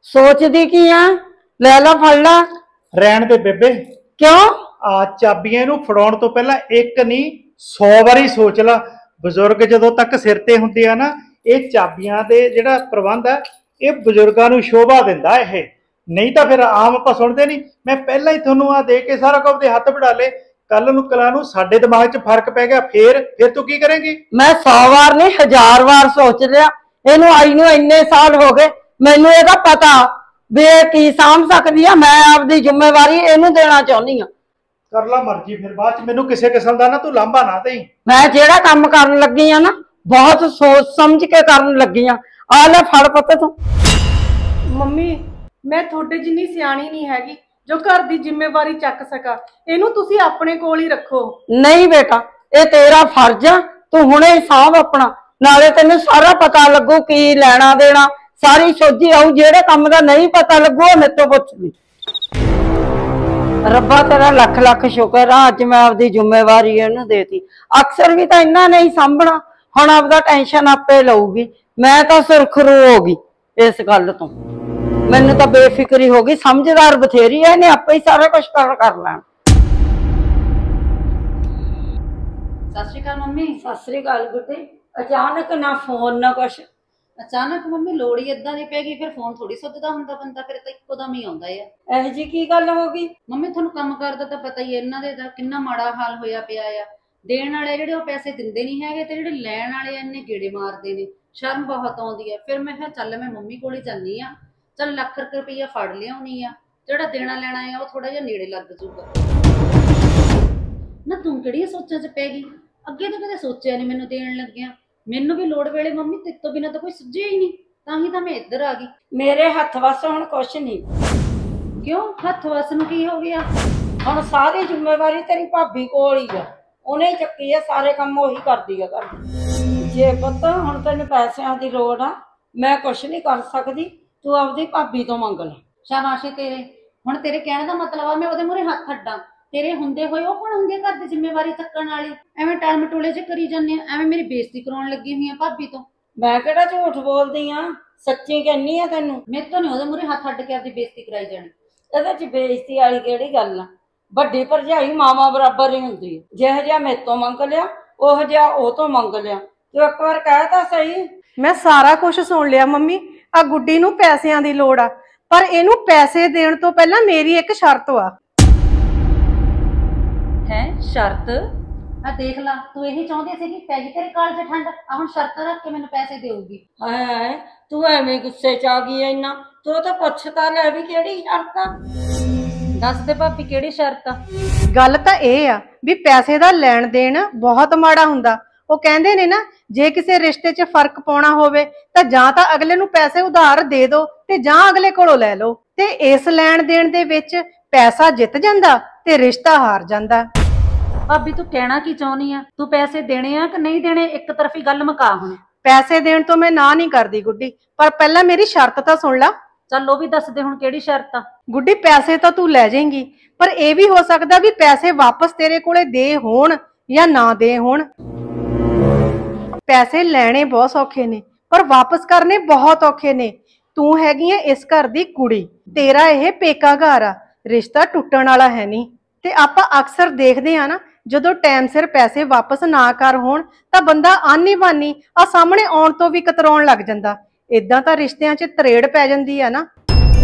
सोचदी की आ ले ला फड़ ला। ਰਹਿਣ ਦੇ ਬੇਬੇ। क्यों? ਆ ਚਾਬੀਆਂ ਨੂੰ ਫੜਾਉਣ ਤੋਂ ਪਹਿਲਾਂ ਇੱਕ ਨਹੀਂ 100 ਵਾਰੀ ਸੋਚ ਲਾ। ਬਜ਼ੁਰਗ ਜਦੋਂ ਤੱਕ ਸਿਰ ਤੇ ਹੁੰਦੇ ਆ ਨਾ, ਇਹ ਚਾਬੀਆਂ ਦੇ ਜਿਹੜਾ ਪ੍ਰਬੰਧ ਆ ਇਹ ਬਜ਼ੁਰਗਾਂ ਨੂੰ ਸ਼ੋਭਾ ਦਿੰਦਾ। ਇਹ ਨਹੀਂ ਤਾਂ ਫਿਰ ਆਮ ਆਪਾਂ ਸੁਣਦੇ ਨਹੀਂ। ਮੈਂ ਪਹਿਲਾਂ ਹੀ ਤੁਹਾਨੂੰ ਆ ਦੇ ਕੇ ਸਾਰਾ ਕੁਝ ਦੇ ਹੱਥ ਵਡਾ ਲੇ, ਕੱਲ ਨੂੰ ਕਲਾ ਨੂੰ ਸਾਡੇ ਦਿਮਾਗ 'ਚ ਫਰਕ ਪੈ ਗਿਆ, ਫਿਰ ਤੂੰ ਕੀ ਕਰੇਂਗੀ? मैं 100 बार नहीं 1000 बार सोच लिया। इनू आई नू इन्ने साल हो गए, मैनू एदा पता भी की साम सकदी आ। मैं आपदी जिम्मेवारी इनू देना चाहुंदी आ। कर ला मर्जी, फिर बाद च मैनू किसी किस्म दा ना तू लांभा ना देई। मैं जेड़ा काम करन लगी आ ना बहुत सोच समझ के करन लगी आ। आ ले फड़ पुत्त तू। ਮੰਮੀ ਮੈਂ ਤੁਹਾਡੇ ਜਿੰਨੀ ਸਿਆਣੀ ਨਹੀਂ ਹੈਗੀ जो घर की जिम्मेवारी चक सका। इनू तुसी अपने कोल ही रखो। नहीं बेटा, ये तेरा फर्ज आ, तू हुणे साहब अपना, नाले तेनू सारा पता लगू की लेना देना, सारी सोझी आऊ। जेड़े काम दा नहीं पता लगू मेरे तो पुछ ली। रब्बा तेरा लख लख शुक्र आ, अज मैं आपदी जिम्मेवारी इहनू देती। अक्सर भी तो इन्ना नहीं सांभना, हुण आपदा टेंशन आपे लऊगी। मैं तो सुरखरू होगी इस गल तो, मैनू तो बेफिक्री हो गई। समझदार बथेरी है, इन्हें आपे ही सारा कुछ कर लैण। सत श्री अकाल मम्मी। सत श्री अकाल गुड्डी। अचानक ना फोन ना कुछ। अचानक मम्मी लोड़ ही इदां दी पै गई, फिर फोन थोड़ी सुझदा हुंदा बंदा, फिर तां इक्को दम ही आउंदा है। एह जी की गल हो गई? मम्मी तुहानूं काम करदा तां पता ही है, इन्हां दे तां किन्ना माड़ा हाल होया पिया आ। देण वाले जिहड़े ओह पैसे दिंदे नहीं हैगे, ते जिहड़े लैण वाले इन्ने गेड़े मारदे ने। शर्म बहुत आउंदी है। फिर मैं कहा चल मैं मम्मी कोल ही जानी आ, चल लख रुपया फड़ लियाउणी आ, जिहड़ा देना लैना है ओह थोड़ा जिहा नेड़े लग जूगा ना। तूं किहड़ियां सोचां च पै गई? अगे तो कदे सोचिया नहीं मैनूं देण लग्गिया। मैनूं भी लोड़ वेले मम्मी तेरे तो बिना तो कोई सुझिया ही नहीं, तां ही तां मैं इधर आ गई। मेरे हथ वस हुण कुछ नहीं। क्यों हथ वस नूं की हो गया? हुण सारी जिम्मेवारी तेरी भाभी कोल ही आ, उहने ही चुकी है, सारे काम ओही करदी है घर। जे पुत्त हुण तैनूं पैसिਆਂ ਦੀ ਲੋੜ आ, मैं कुछ नहीं कर सकदी, तू आपदी भाभी तो मंग ले। शाबाश तेरे, हुण तेरे कहने का मतलब आ मैं ओहदे मूहरे हथ अड्डां? तेरे हुंदे होए ओह कौन हुंदी घर दी जिम्मेवारी चक्कण वाली? एवें टाल मटोले च करी जाने, एवें मेरी बेइज्जती कराउण लगी हुई है भाभी तो। मैं किहड़ा झूठ बोलदी आ, सच्ची कहनी आ तैनूं। मेरे तो नहीं ओहदे मूहरे हथ अड्ड के आपदी बेइज्जती कराई जानी। ਇਹਦੇ ਚ ਬੇਇੱਜ਼ਤੀ ਵਾਲੀ ਕਿਹੜੀ ਗੱਲ ਆ? ਵੱਡੀ ਭਰਜਾਈ ਮਾਮਾ ਬਰਾਬਰ ਹੀ ਹੁੰਦੀ ਹੈ। ਜਿਹੋ ਜਿਹਾ ਮੇਰੇ ਤੋਂ ਮੰਗ ਲਿਆ ਉਹ ਜਿਹਾ ਉਹ ਤੋਂ ਮੰਗ ਲਿਆ। ਤੂੰ ਇੱਕ ਵਾਰ ਕਹਿ ਤਾਂ ਸਹੀ। मैं सारा कुछ सुन लिया मम्मी। आ गुड्डी नूं पैसिਆਂ ਦੀ ਲੋੜ आ, पर इनू पैसे देण तो पहला मेरी एक शर्त आ। है शर्त? आ देख ला, तू यही चाहती सी कि पै गई तेरे काल च ठंड, आ हुण शर्त रख के मैनूं पैसे देऊगी। हाय तू ਐਵੇਂ ਗੁੱਸੇ ਚ ਆ ਗਈ ਇੰਨਾ, ਤੂੰ ਤਾਂ ਪੁੱਛ ਤਾਂ ਲੈ ਵੀ ਕਿਹੜੀ ਸ਼ਰਤ ਆ। दस दे भाभी किहड़ी शर्त आ? गल तां इह आ भी पैसे दा लैण देण बहुत माड़ा हुंदा। ਉਹ ਕਹਿੰਦੇ ਨੇ ਨਾ ਜੇ ਕਿਸੇ ਰਿਸ਼ਤੇ 'ਚ ਫਰਕ ਪਾਉਣਾ ਹੋਵੇ ਤਾਂ ਜਾਂ ਤਾਂ ਅਗਲੇ ਨੂੰ ਪੈਸੇ ਉਧਾਰ ਦੇ ਦਿਓ ਤੇ ਜਾਂ ਅਗਲੇ ਕੋਲੋਂ ਲੈ ਲਓ। ਤੇ ਇਸ ਲੈਣ ਦੇਣ ਦੇ ਵਿੱਚ ਪੈਸਾ ਜਿੱਤ ਜਾਂਦਾ ਤੇ ਰਿਸ਼ਤਾ ਹਾਰ ਜਾਂਦਾ। भाभी तू कहना की चाहनी आ? तू पैसे देने आ कि नहीं देने? एक तरफी गल मुका हुण। पैसे देण तो मैं ना नहीं करदी गुड्डी, पर पहला मेरी शर्त तां सुन ला। चल वो भी दस दे हुण किहड़ी शर्त आ? गुड्डी पैसे तो तू ले जाएंगी, पर यह भी हो सकदा भी पैसे वापस तेरे कोले दे होण या ना दे होण। पैसे लैणे बहुत सौखे ने पर वापस करने बहुत औखे ने। तू हैगी है इस घर दी कुड़ी, तेरा यह पेका घर आ, रिश्ता टुटण वाला है नहीं। ते आपां अक्सर देखदे आ ना जदों टाइम सिर पैसे वापस ना कर होण तां बंदा आनी बानी आ सामने आउण तो भी कतराउण लग जांदा। इदां तां रिश्तिਆਂ 'ਚ ਤਰੇੜ पै जांदी है ना।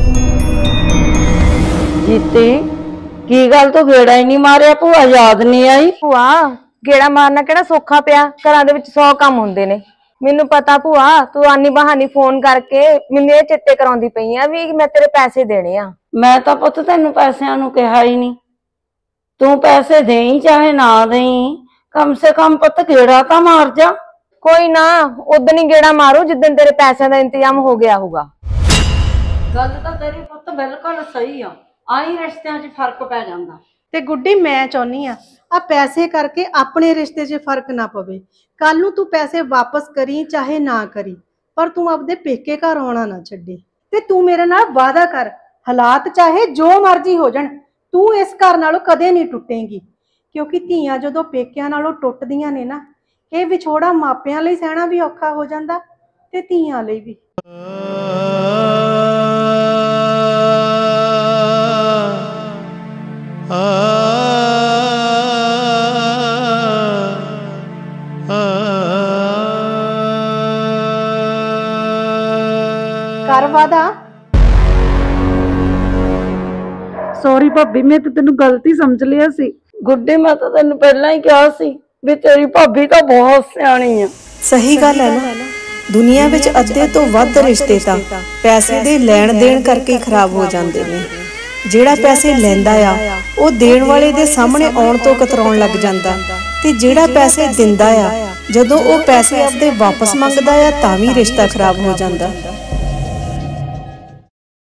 जीती की गल तू गेड़ा ही नहीं मारिया? भूआ याद नहीं आई? भूआ गेड़ा मारना केड़ा सौखा पिया, घरां दे विच 100 काम हुंदे ने। मैनू पता भूआ तू आनी बहानी फोन करके मैनू ये चेते कराउंदी पई आ भी मैं तेरे पैसे देने आ। मैं तो पुत्त तैनू पैसिਆਂ ਨੂੰ कहा ही नहीं। तू पैसे देई चाहे ना देई, कम से कम पुत्त गेड़ा तां मार जा। कोई ना उदन ही गेड़ा मारू जिदन तेरे पैसों का इंतजाम हो गया होगा। गल तां तेरी पुत्त बिल्कुल सही आ, आई रिश्तिਆਂ 'ਚ फर्क पै जांदा। ते गुड्डी मैं चाहुंदी आ पैसे करके अपने रिश्ते 'ਚ फर्क ना पवे। कल नूं तू पैसे वापस करी चाहे ना करी, पर तू अपने पेके घर आउणा ना छड्डी। ते तू मेरे नाल वादा कर, हालात चाहे जो मर्जी हो जाण तू इस घर नालों कदे नहीं टुटेंगी। क्योंकि धीआं जदों पेकिਆਂ नालों टुटदियां ने ना, ਇਹ ਵਿਛੋੜਾ ਮਾਪਿਆਂ ਲਈ ਸਹਿਣਾ ਵੀ ਔਖਾ ਹੋ ਜਾਂਦਾ ਤੇ ਧੀਆਂ ਲਈ ਵੀ। ਕਰ ਵਾਦਾ। ਸੌਰੀ ਭਾਬੀ, ਮੈਂ ਤਾਂ ਤੈਨੂੰ ਗਲਤੀ ਸਮਝ ਲਿਆ ਸੀ। ਗੁੱਡੀ, ਮੈਂ ਤਾਂ ਤੈਨੂੰ ਪਹਿਲਾਂ ਹੀ ਕਿਹਾ ਸੀ ਵੀ ਤੇਰੀ ਭਾਬੀ ਤਾਂ ਬਹੁਤ ਸਿਆਣੀ ਆ। ਸਹੀ ਗੱਲ ਹੈ ਨਾ, ਦੁਨੀਆ ਵਿੱਚ ਅੱਧੇ ਤੋਂ ਵੱਧ ਰਿਸ਼ਤੇ ਤਾਂ ਪੈਸੇ ਦੇ ਲੈਣ ਦੇਣ ਕਰਕੇ ਹੀ ਖਰਾਬ ਹੋ ਜਾਂਦੇ ਨੇ। ਜਿਹੜਾ ਪੈਸੇ ਲੈਂਦਾ ਆ ਉਹ ਦੇਣ ਵਾਲੇ ਦੇ ਸਾਹਮਣੇ ਆਉਣ ਤੋਂ ਕਤਰਾਉਣ ਲੱਗ ਜਾਂਦਾ, ਤੇ ਜਿਹੜਾ ਪੈਸੇ ਦਿੰਦਾ ਆ ਜਦੋਂ ਉਹ ਪੈਸੇ ਆਪਦੇ ਵਾਪਸ ਮੰਗਦਾ ਆ ਤਾਂ ਵੀ ਰਿਸ਼ਤਾ ਖਰਾਬ ਹੋ ਜਾਂਦਾ।